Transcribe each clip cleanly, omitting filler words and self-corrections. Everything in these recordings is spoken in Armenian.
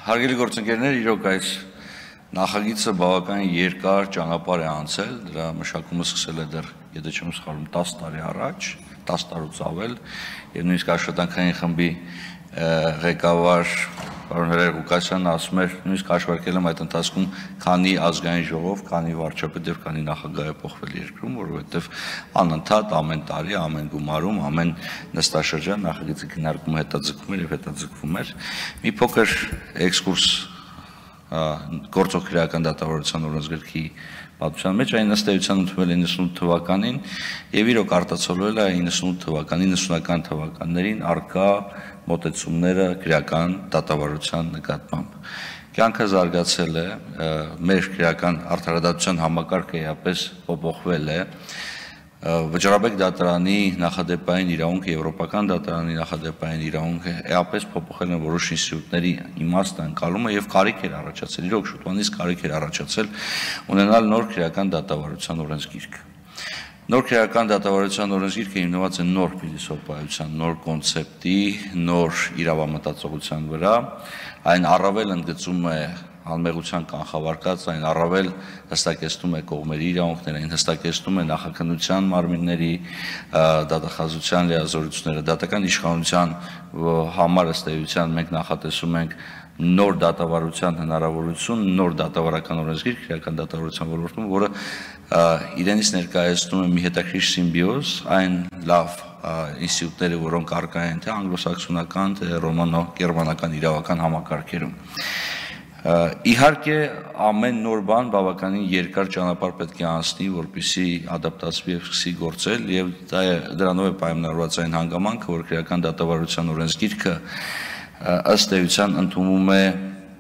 Հարգելի գործընկերներ, իրոք այս նախագիծը բավական երկար ճանապարհ է անցել, դրա մշակումը սկսել է դեռ, եթե չեմ սխալվում, 10 տարի առաջ, 10 տարուց ավել, եւ նույնիսկ աշխատանքային խմբի ղեկավար պարոն Հրայր Ղուկասյանն ասում էր, նույնիսկ հաշվարկել եմ այդ ընթացքում քանի ազգային ժողով, քանի վարչապետ եւ քանի նախագահ է փոխվել երկրում, որովհետեւ անընդհատ ամեն տարի, ամեն գումարում, ամեն նստաշրջան նախագիծի քննարկումը հետաձգվում էր եւ հետաձգվում էր։ Մի փոքր էքսկուրս գործող քրեական դատավարության օրենսգրքի պատմության մեջ այն ըստ էության ընդունվել է 98 թվականին եւ իրոք արտացոլվել է 98 թվականի 90-ական թվականներին արկա մոտեցումները քրեական դատավարության նկատմամբ։ Կյանքը զարգացել է, մեր քրեական արդարադատության համակարգը էապես փոփոխվել է։ Վճռաբեկ դատարանի նախադեպային իրավունքը, եվրոպական դատարանի նախադեպային իրավունքը էապես փոփոխել են որոշ ինստիտուտների իմաստը, ընկալումը եւ կարիք էր առաջացել, իրոք շուտվանից կարիք էր առաջացել ունենալ նոր քրեական դատավարության օրենսգիրք։ Նոր քրեական դատավարության օրենսգիրքը հիմնված է նոր փիլիսոփայության, նոր կոնցեպտի, նոր իրավամտածողության վրա, այն առավել ընդգծում է անմեղության կանխավարկած, այն առավել հստակեցնում է կողմերի իրավունքները, այն հստակեցնում է նախաքննության մարմինների դատախազության լիազորությունները, դատական իշխանության համար ըստ էության մենք նախատեսում ենք նոր դատավարության հնարավորություն, նոր դատավարական օրենսգիր քրեական դատավարության ոլորտում, որը իրենից ներկայացնում է մի հետաքրքիր սիմբիոզ, այն լավ ինստիտուտները, որոնք առկա են թե անգլոսաքսոնական, թե ռոմանո-գերմանական իրավական համակարգերում։ Իհարկե ամեն նոր բան բավականին երկար ճանապարհ պետք է անցնի, որպեսզի ադապտացվի եւ սկսի գործել, եւ դրանով է պայմանավորված այն հանգամանքը, որ քրեական դատավարության օրենսգիրքը ըստ էության ընդունվում է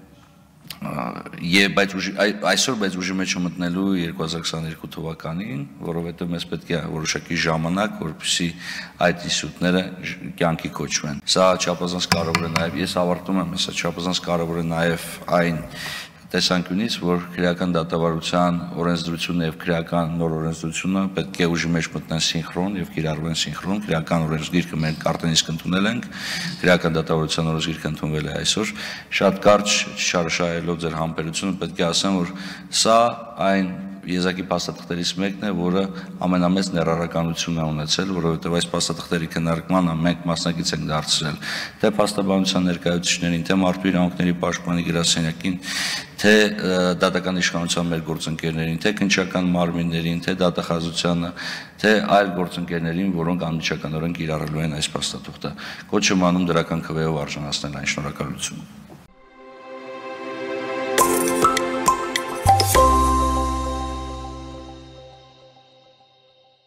այսօր բայց ուժի մեջ մտնելու 2022 թվականին, որովհետև մեզ պետք է որոշակի ժամանակ, որպեսզի այդ ինստիտուտները կյանքի կոչվեն։ Սա չափազանց կարևոր է նաև, ես ավարտում եմ, սա չափազանց կարևոր է նաև այն տեսանկյունից, որ քրեական դատավարության օրենսդրությունը եւ քրեական նոր օրենսդրությունը պետք է ուժի մեջ մտնեն սինխրոն եւ կիրառվեն սինխրոն։ Քրեական օրենսգիրքը մենք արդեն իսկ ընդունել ենք, քրեական դատավարության օրենսգիրքը ընդունվել է այսօր։ Շատ կարճ չարաշահելով ձեր համբերությունը պետք է ասեմ, որ սա այն եզակի փաստաթղթերից մեկն է, որը ամենամեծ ներառականություն է ունեցել, որովհետև այս փաստաթղթերի քննարկմանը մենք մասնակից ենք դարձրել թե փաստաբանության ներկայացուցիչներին, թե մարդու իրավունքների պաշտպանի գրասենյակին, թե դատական իշխանության մեր գործընկերներին, թե քննչական մարմիններին, թե դատախազությանը, թե այլ գործընկերներին, որոնք անմիջականորեն կիրառելու են այս փաստաթուղթը։ Կոչ եմ անում դրական քվեով արժանացնել այն։ Շնորհակալություն։